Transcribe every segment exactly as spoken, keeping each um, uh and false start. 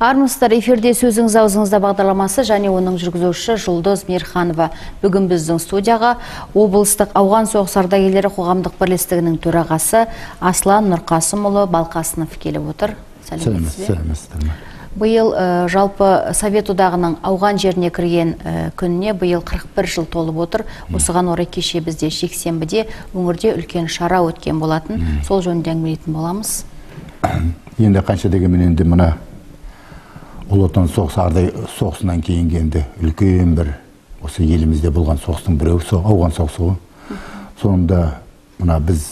Армысыздар, эфирде сөзіңіз аузыңызда бағдарламасы және оның жүргізушісі Жұлдыз Мейірханова. Бүгін біздің студияға облыстық ауған соғыс ардагерлері қоғамдық бірлестігінің төрағасы Аслан Нұрқасымұлы Балқасынов келіп отыр. Сәлеметсіздер ме? Биыл жалпы Совет одағының ауған жеріне кірген күніне биыл қырық бір жыл толып отыр. Осыған орай кеше бізде жексенбіде өңірде үлкен шара өткен болатын. Сол жөнінде әңгімелейтін боламыз. Енді қанша дегенмен енді мына Ұлы Отан соғысынан кейінгі енді үлкен бір осы елімізде болған соғыстың біреу ауған соғысы ғой. Соңында мына біз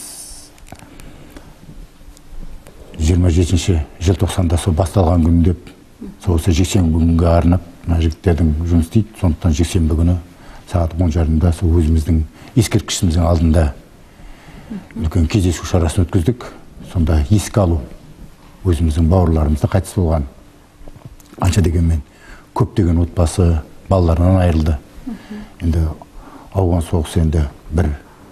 жиырма жетінші желтоқсанда сол басталған күн деп, соғысы жексенбі күнге арнап, жігіттердің жұмыс істейді. Сондықтан жексенбі күні сағат он жарымда сол өзіміздің ескерткішіміздің алдында үлкен кездесу шарасын өткіздік. Сонда еске алу өзіміздің бауырларымызда қайтыс болған. Анша дегенмен көптеген отбасы балаларынан айырылды. Енді ауған соғысы енді бір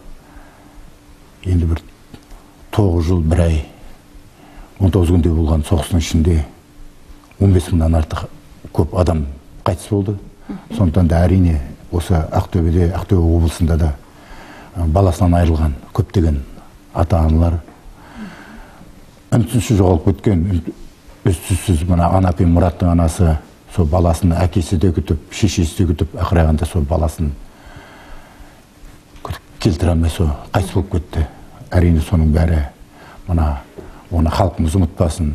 енді бір тоғыз жыл бір ай он тоғыз күнде болған соғыстың ішінде он бес мыңнан артық көп адам қайтыс болды. Сондықтан да әрине осы Ақтөбеде, Ақтөбе облысында да баласынан айырылған көптеген ата-аналар үн-түнсіз жоғалып кеткен. Үз-түзсіз мына Анапин Мұраттың анасы сол баласын әкесі де күтіп, шешесі де күтіп, ақырағанда сол баласын келтіре алмай сол қайтыс болып кетті. Әрине соның бәрі мына оны халқымыз ұмытпасын,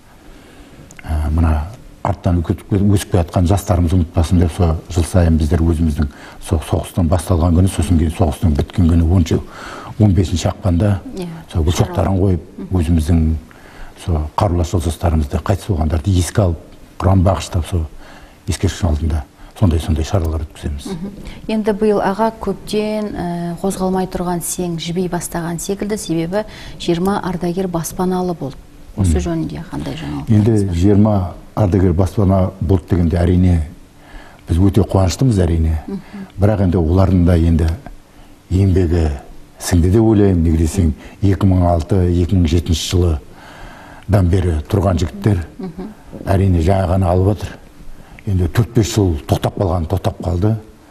мына арттан өсіп жатқан жастарымыз ұмытпасын деп сол жыл сайын біздер өзіміздің соғыстан басталған күні, сосын кейін соғыстың біткен күні он бесінші ақпанда сол гүл шоқтарын қойып өзіміздің қарулас жолдастарымызды қайтыс болғандарды еске алып, құран бағыштап сол ескерткіштің алдында сондай-сондай шаралар өткіземіз. Енді биыл аға көптен қозғалмай тұрған сең жібей бастаған секілді, себебі жиырма ардагер баспаналы болды. Осы жөнінде қандай жаңалық? Енді жиырма ардагер баспана болды дегенде әрине біз өте қуаныштымыз әрине. Бірақ енді олардың да енді еңбегі сіңді деп ойлаймын. Неге десең екі мың алты екі мың жетінші жылы дан бері тұрған жігіттер әрине жаңа ғана алып отыр. Енді төрт бес жыл тоқтап қалған, тоқтап қалды.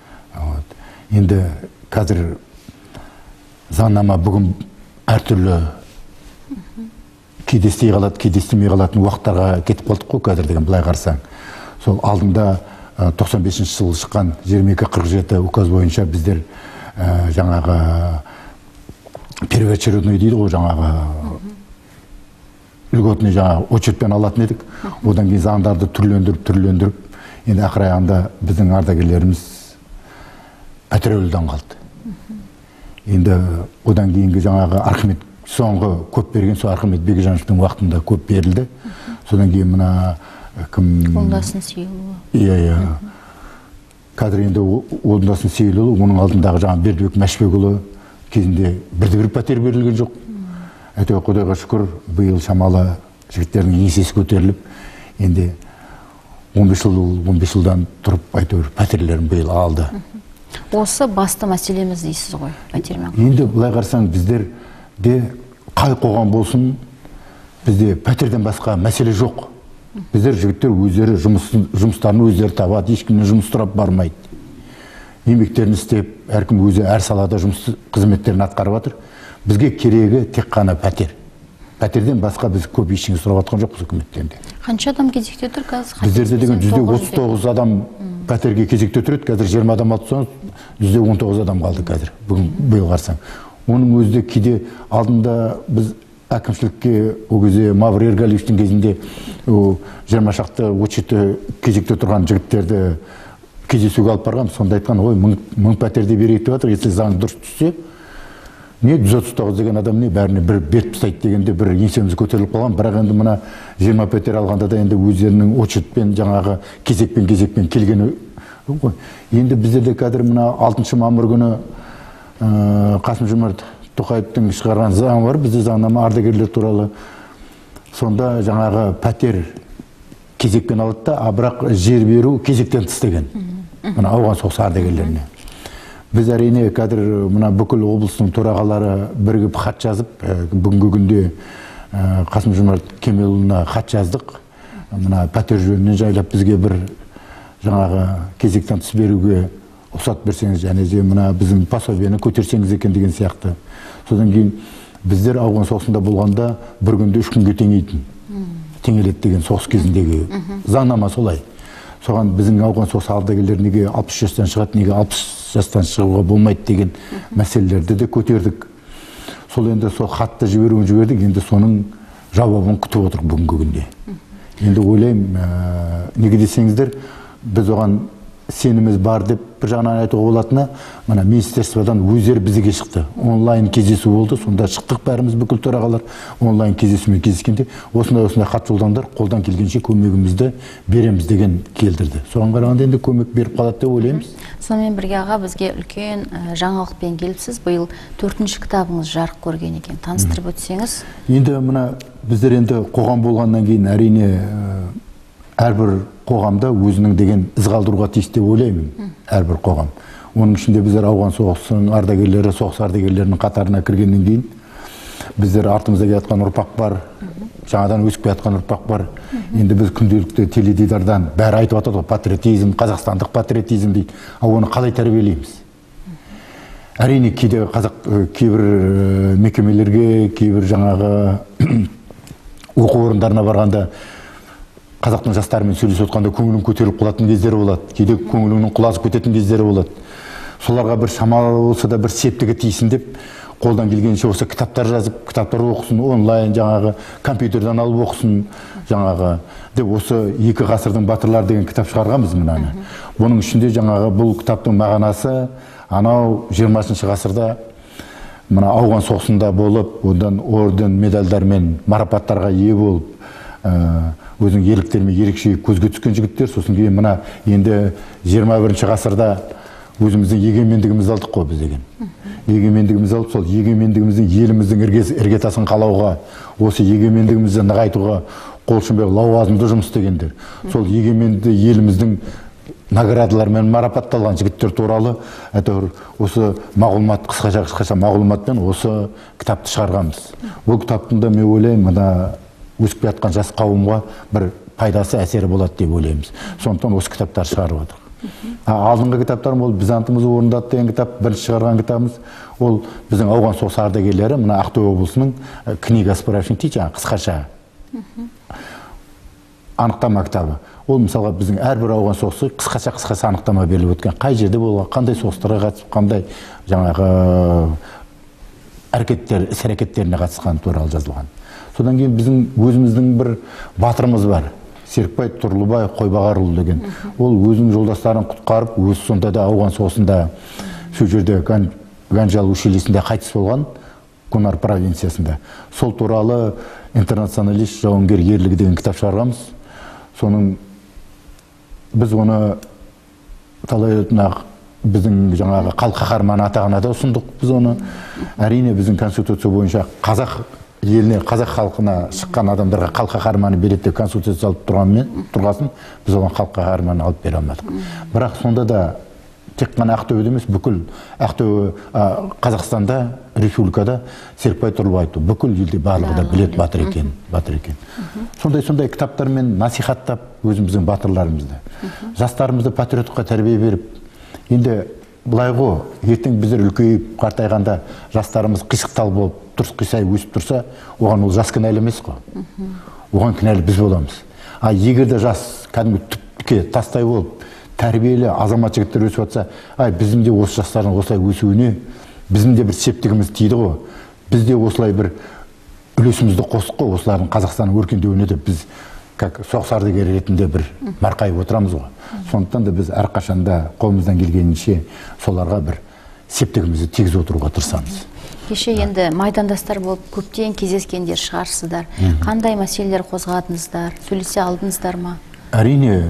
Енді қазір заңнама бүгін әртүрлі кейде істей қалады, кейде істемей қалатын уақыттарға кетіп қалдық қой қазір деген былай қарасаң. Сол алдында тоқсан бесінші жылы шыққан жиырма екі қырық жеті указ бойынша біздер жаңағы первоочередной дейді ғой, жаңағы үлготіне жаңағы очередьпен алатын едік. Одан кейін заңдарды түрлендіріп, түрлендіріп, енді ақырағанда біздің ардагерлеріміз пәтер-үйлден қалды. Енді одан кейінгі жаңағы Архимед соңғы көп берген, сол Архимед Бекежановтың уақытында көп берілді. Содан кейін мына кім... Олдасын Сейілұлы. Иә, иә. Қазір енді Олдасын Сейілұлы, оның алдындағы жаңағы Бердібек Мәшбекұлы кезінде бірде-бір пәтер берілген жоқ. Әйтеуір Құдайға шүкір, биыл шамалы жігіттердің еңсесі көтеріліп, енді он бес жылдан тұрып, әйтеуір пәтерлерін биыл алды. Осы басты мәселеміз дейсіз ғой, пәтермен? Енді былай қарасаң, біздер де қай қоғам болсын, бізде пәтерден басқа мәселе жоқ. Біздер жігіттер өздері жұмыстарын өздері табады, ешкімнен жұмыс сұрап бармайды. Еңбектерін істеп, әркім өзі әр салада жұмыс қызметтерін атқарып жатыр. Бізге керегі тек қана пәтер. Пәтерден басқа біз көп ештеңе сұрап жатқан жоқпыз үкіметтен де. Қанша адам кезекте тұр қазір? Біздерде деген жүз отыз тоғыз адам пәтерге кезекте тұрады. Қазір жиырма адам алып тұрсаңыз, жүз он тоғыз адам қалды қазір. Бүгін биыл қарасаң. Оның өзі кейде алдында біз әкімшілікке ол кезде Мавр Ергалиевтің кезінде жиырма шақты очередьте кезекте тұрған жігіттерді кездесуге алып барғам. Сонда айтқан, ой, мың пәтерде берейік деп жатыр, если заң дұрыс түссе, не жүз отыз тоғыз деген адам не бәріне бір беріп тастайды дегенде бір еңсеміз көтеріліп қалған. Бірақ енді мына жиырма пәтер алғанда да енді өздерінің очередьпен жаңағы кезекпен кезекпен келгені ғой. Енді біздерде қазір мына алтыншы мамыр күні Қасым-Жомарт Тоқаевтың шығарған заңы бар, бізде заңнама ардагерлер туралы. Сонда жаңағы пәтер кезекпен алады да, а бірақ жер беру кезектен тыс деген. Мына ауған соғысы ардагерлеріне. Біз әрине қазір мына бүкіл облыстың төрағалары бірігіп хат жазып, бүгінгі күнде Қасым-Жомарт Кемелұлына хат жаздық. мына пәтер жөнінен жайлап бізге бір жаңағы кезектен тыс беруге ұқсат берсеңіз, және де мына біздің пособиені көтерсеңіз екен деген сияқты. Содан кейін біздер ауған соғысында болғанда бір күнде үш күнге теңейтін. Теңелет деген соғыс кезіндегі заңнама солай. Соған біздің ауған соғыс ардагерлер неге алпыс жастан шығады, неге алпыс жастан шығуға болмайды деген мәселелерді де көтердік. Сол енді сол хатты жіберуін жібердік, енді соның жауабын күтіп отырық бүгінгі күнде. Енді ойлаймын, неге десеңіздер, біз оған сеніміз бар деп бір жағынан айтуға болатыны, мына министерстводан өздері бізге шықты. Онлайн кездесу болды, сонда шықтық бәріміз бүкіл төрағалар онлайн кездесумен кездескенде, осындай осындай хат жолдаңдар, қолдан келгенше көмегімізді береміз деген келдірді. Соған қарағанда енді көмек беріп қалады деп ойлаймыз. Сонымен бірге аға, бізге үлкен жаңалықпен келіпсіз. Биыл төртінші кітабыңыз жарық көрген екен. Таныстырып өтсеңіз. Енді мына біздер енді қоғам болғаннан кейін әрине әрбір қоғамда өзінің деген із қалдыруға тиісті деп ойлаймын, әрбір қоғам. Оның ішінде біздер ауған соғысының ардагерлері, соғыс ардагерлерінің қатарына кіргеннен кейін біздер артымызда келе жатқан ұрпақ бар, жаңадан өсіп келе жатқан ұрпақ бар. Енді біз күнделікті теледидардан бәрі айтып жатады ғой, патриотизм, қазақстандық патриотизм дейді. Ал оны қалай тәрбиелейміз? Әрине кейде қазақ кейбір мекемелерге, кейбір жаңағы оқу орындарына барғанда қазақтың жастарымен сөйлесіп отқанда көңілің көтеріліп қалатын кездері болады. Кейде көңіліңнің құлазып кететін кездері болады. Соларға бір шамалы болса да бір септігі тиісін деп қолдан келгенше осы кітаптар жазып, кітаптар оқысын, онлайн жаңағы компьютерден алып оқысын, жаңағы деп осы екі ғасырдың батырлары деген кітап шығарғанбыз мынаны. Бұның ішінде жаңағы бұл кітаптың мағынасы анау жиырмасыншы ғасырда мына ауған соғысында болып, одан орден, медальдармен марапаттарға ие болып, өзінің ерліктерімен ерекше көзге түскен жігіттер. Сосын кейін мына енді жиырма бірінші ғасырда өзіміздің егемендігімізді алдық қой біз деген. Егемендігімізді алып, сол егемендігіміздің еліміздің іргетасын қалауға, осы егемендігімізді нығайтуға қол ұшын беріп лауазымды жұмыс істегендер. Сол егеменді еліміздің наградалармен марапатталған жігіттер туралы әйтеуір осы мағлұмат, қысқаша қысқаша мағлұматпен осы кітапты шығарғанбыз. Бұл кітаптың да мен ойлаймын, мына өсіп жатқан жас қауымға бір пайдасы, әсері болады деп ойлаймыз. Сондықтан осы кітаптар шығарып отырмыз. Алдыңғы кітаптарым ол «Бізантымызды орындады» деген кітап, бірінші шығарған кітабымыз. Ол біздің ауған соғыс ардагерлері мына Ақтөбе облысының книга справочник дейді, қысқаша анықтама кітабы. Ол мысалға біздің әрбір ауған соғысы қысқаша қысқаша анықтама беріліп өткен. Қай жерде болған, қандай соғыстарға қатысып, қандай жаңағы әрекеттер, іс-әрекеттеріне қатысқан туралы жазылған. Содан кейін біздің өзіміздің бір батырымыз бар. Серікбай Тұрлыбай Қойбағарұлы деген. Ол өзінің жолдастарын құтқарып, өз сонда да ауған соғысында сол жерде Ганжал училищесінде қайтыс болған, Конар провинциясында. Сол туралы интернационалист жауынгер ерлігі деген кітап шығарғанбыз. Соның біз оны талай біздің жаңағы халық қаһарманы атағына да ұсындық біз оны. Әрине біздің конституция бойынша қазақ еліне, қазақ халқына шыққан адамдарға халық қаһарманы береді деп конституция алып тұрғанмен тұрғасын, біз оған халық қаһарманы алып бере алмадық. Бірақ сонда да тек қана Ақтөбеде емес, бүкіл Ақтөбе, Қазақстанда, республикада Серікбай Тұрлыбайды бүкіл елде барлығы да білет батыр екен, батыр екен. Сондай-сондай кітаптармен насихаттап өзіміздің батырларымызды, жастарымызды патриоттыққа тәрбие беріп, енді былай ғой, ертең біздер үлкейіп қартайғанда жастарымыз қисықтал болып, дұрыс қисай өсіп тұрса, оған ол жас кінәлі емес қой. Оған кінәлі біз боламыз. А егер де жас кәдімгі түпке тастай болып, тәрбиелі азамат жігіттер өсіп жатса, ай біздің де осы жастардың осылай өсуіне біздің де бір септігіміз тиді ғой. Біз де осылай бір үлесімізді қосық қой, осылардың Қазақстанның өркендеуіне де біз как соғыс ардагері ретінде бір марқайып отырамыз ғой. Сондықтан да біз әрқашанда қолымыздан келгенінше соларға бір септігімізді тигізіп отыруға тырысамыз. Кеше енді майдандастар болып көптен кездескендер шығарсыздар. Қандай мәселелер қозғадыңыздар, сөйлесе алдыңыздар ма? Әрине,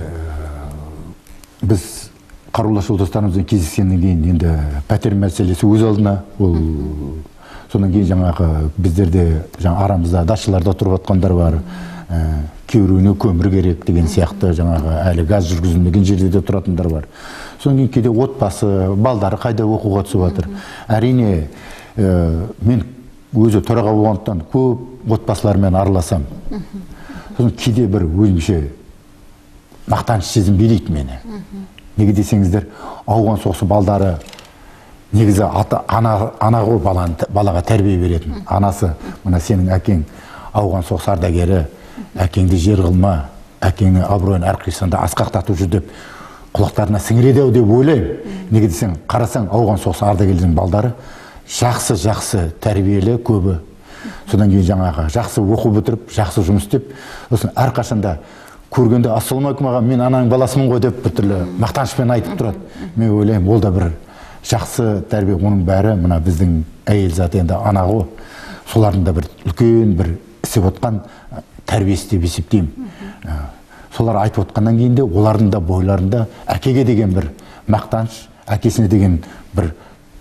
біз қарулас жолдастарымызбен кездескеннен кейін енді пәтер мәселесі өз алдына, ол содан кейін жаңағы біздерде жаңа арамызда датчыларда тұрып жатқандар бар, кейбіреуіне көмір керек деген сияқты жаңағы әлі газ жүргізілмеген жерде де тұратындар бар. Содан кейін кейде отбасы, балдары қайда оқуға түсіп жатыр. Әрине, мен өзі төраға болғандықтан көп отбасылармен араласам. сосын кейде бір өзімше мақтаныш сезім билейді мені. Неге десеңіздер, ауған соғысы балдары негізі ана ғой балаға тәрбие беретін. Анасы, мына сенің әкең ауған соғыс ардагері, әкеңді жер қылма, әкеңнің абыройын әрқайсысында асқақтатып жүр деп құлақтарына сіңіреді-ау деп ойлаймын. Неге десең, қарасаң ауған соғыс ардагерлерінің балдары жақсы-жақсы тәрбиелі көбі. Содан кейін жаңағы жақсы оқу бітіріп, жақсы жұмыс істеп, сосын әрқашанда көргенде ассалаумағалейкум аға, мен ананың баласымын ғой деп бір түрлі мақтанышпен айтып тұрады. Мен ойлаймын, ол да бір жақсы тәрбие, оның бәрі мына біздің әйел заты енді ана ғой. Солардың да бір үлкен бір істеп отқан тәрбиесі деп есептеймін. Солар айтып отқаннан кейін де олардың да бойларында әкеге деген бір мақтаныш, әкесіне деген бір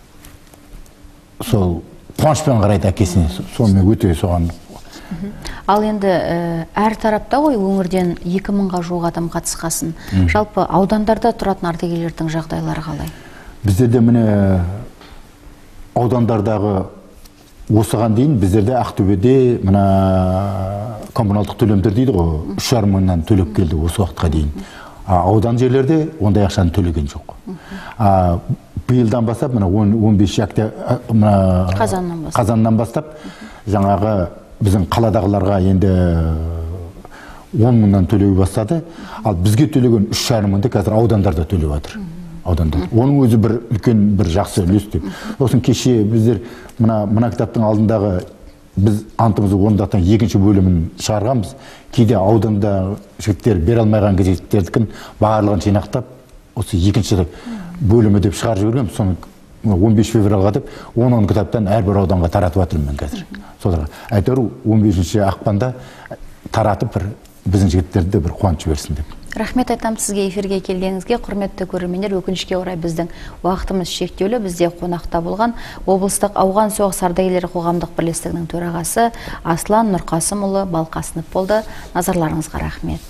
сол қуанышпен қарайды әкесіне. Сол мен өте соған. Ал енді әр тарапта ғой өңірден екі мыңға жуық адам қатысқасын. Жалпы аудандарда тұратын ардагерлердің жағдайлары қалай? Біздерде міне аудандардағы осыған дейін біздерде Ақтөбеде мына коммуналдық төлемдер дейді ғой, үш жарым мыңнан төлеп келді осы уақытқа дейін. Аудан жерлерде ондай ақшаны төлеген жоқ. Биылдан бастап мына он бес қазаннан бастап жаңағы біздің қаладағыларға енді он мыңнан төлеу бастады. Ал бізге төлеген үш жарым мыңды қазір аудандарда төлеп жатыр. Оның өзі бір үлкен бір жақсы үлес деп. Осын кеше біздер мына кітаптың алдындағы біз антымызды орындатқан екінші бөлімін шығарғанбыз. Кейде ауданда жігіттер бере алмайған кезектердікін барлығын жинақтап, осы екінші бөлімі деп шығарып жібергенбіз. Соны он бес февральға деп он он кітаптан әрбір ауданға таратып жатырмын мен қазір. Соларға әйтеуір он бесінші ақпанда таратып бір біздің жігіттерді бір қуанып жіберсін деп. Рахмет айтам сізге эфирге келгеніңізге. Құрметті көрермендер, өкінішке орай біздің уақытымыз шектеулі. Бізде қонақта болған облыстық ауған соғыс ардагерлері қоғамдық бірлестігінің төрағасы Аслан Нұрқасымұлы Балқасынов болды. Назарларыңызға рахмет.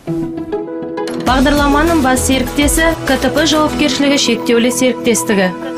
Бағдарламаның бас серіктесі КТП жауапкершілігі шектеулі серіктестігі.